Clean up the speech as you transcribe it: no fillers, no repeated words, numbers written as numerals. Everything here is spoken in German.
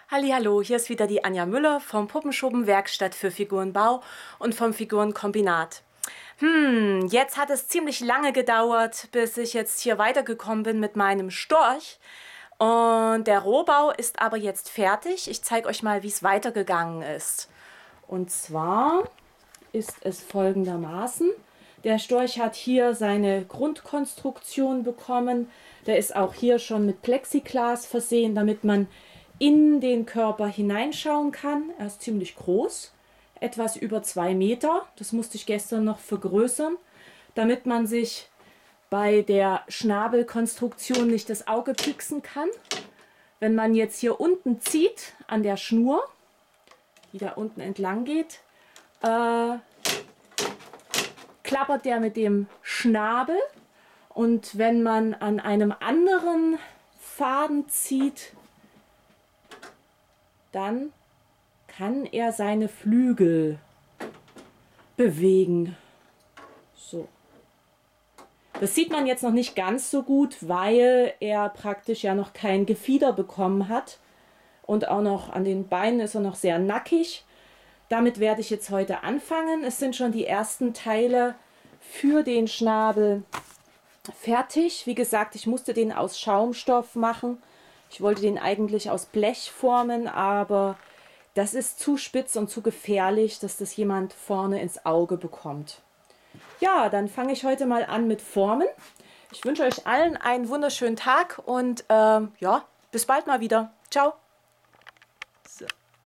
Hallihallo, hier ist wieder die Anja Müller vom Puppenschuppen Werkstatt für Figurenbau und vom Figurenkombinat. Jetzt hat es ziemlich lange gedauert, bis ich jetzt hier weitergekommen bin mit meinem Storch. Und der Rohbau ist aber jetzt fertig. Ich zeige euch mal, wie es weitergegangen ist. Und zwar ist es folgendermaßen. Der Storch hat hier seine Grundkonstruktion bekommen. Der ist auch hier schon mit Plexiglas versehen, damit man in den Körper hineinschauen kann. Er ist ziemlich groß, etwas über 2 Meter. Das musste ich gestern noch vergrößern, damit man sich bei der Schnabelkonstruktion nicht das Auge pieksen kann. Wenn man jetzt hier unten zieht an der Schnur, die da unten entlang geht, klappert der mit dem Schnabel, und wenn man an einem anderen Faden zieht, dann kann er seine Flügel bewegen. So. Das sieht man jetzt noch nicht ganz so gut, weil er praktisch ja noch kein Gefieder bekommen hat. Und auch noch an den Beinen ist er noch sehr nackig. Damit werde ich jetzt heute anfangen. Es sind schon die ersten Teile für den Schnabel fertig. Wie gesagt, ich musste den aus Schaumstoff machen. Ich wollte den eigentlich aus Blech formen, aber das ist zu spitz und zu gefährlich, dass das jemand vorne ins Auge bekommt. Ja, dann fange ich heute mal an mit Formen. Ich wünsche euch allen einen wunderschönen Tag und ja, bis bald mal wieder. Ciao!